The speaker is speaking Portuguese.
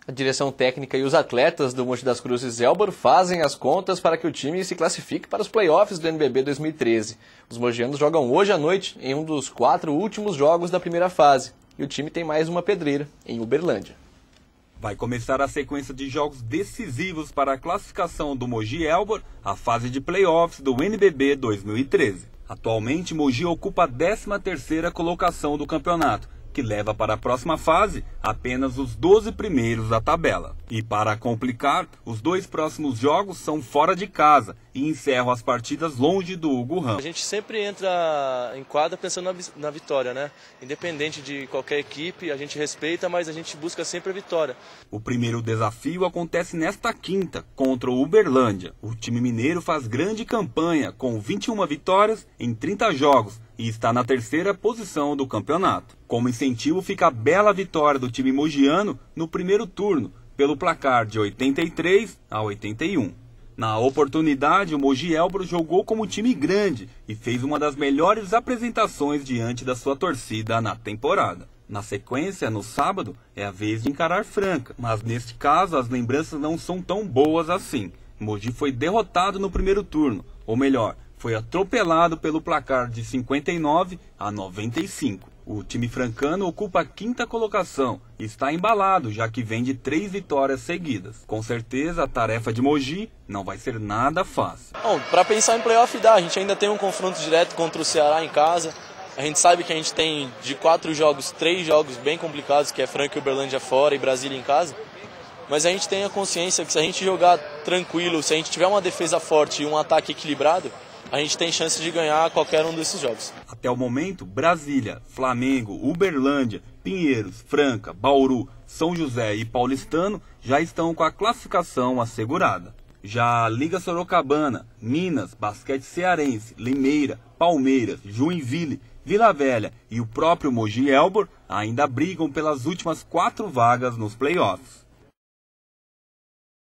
A direção técnica e os atletas do Mogi das Cruzes Elbor fazem as contas para que o time se classifique para os playoffs do NBB 2013. Os mogianos jogam hoje à noite em um dos 4 últimos jogos da primeira fase. E o time tem mais uma pedreira, em Uberlândia. Vai começar a sequência de jogos decisivos para a classificação do Mogi Elbor à fase de playoffs do NBB 2013. Atualmente, Mogi ocupa a 13ª colocação do campeonato, que leva para a próxima fase apenas os 12 primeiros da tabela. E para complicar, os 2 próximos jogos são fora de casa e encerram as partidas longe do Hugo Ramos. A gente sempre entra em quadra pensando na vitória, né? Independente de qualquer equipe, a gente respeita, mas a gente busca sempre a vitória. O primeiro desafio acontece nesta quinta, contra o Uberlândia. O time mineiro faz grande campanha, com 21 vitórias em 30 jogos, e está na 3ª posição do campeonato. Como incentivo fica a bela vitória do time mogiano no primeiro turno, pelo placar de 83-81. Na oportunidade, o Mogi Elbor jogou como time grande e fez uma das melhores apresentações diante da sua torcida na temporada. Na sequência, no sábado, é a vez de encarar Franca, mas neste caso as lembranças não são tão boas assim. Mogi foi derrotado no primeiro turno, ou melhor, foi atropelado pelo placar de 59-95. O time francano ocupa a 5ª colocação e está embalado, já que vem de 3 vitórias seguidas. Com certeza, a tarefa de Mogi não vai ser nada fácil. Bom, para pensar em playoff dá, a gente ainda tem um confronto direto contra o Ceará em casa. A gente sabe que a gente tem de 4 jogos, 3 jogos bem complicados, que é Franca e Uberlândia fora e Brasília em casa. Mas a gente tem a consciência que se a gente jogar tranquilo, se a gente tiver uma defesa forte e um ataque equilibrado, a gente tem chance de ganhar qualquer um desses jogos. Até o momento, Brasília, Flamengo, Uberlândia, Pinheiros, Franca, Bauru, São José e Paulistano já estão com a classificação assegurada. Já a Liga Sorocabana, Minas, Basquete Cearense, Limeira, Palmeiras, Joinville, Vila Velha e o próprio Mogi Elbor ainda brigam pelas últimas 4 vagas nos playoffs.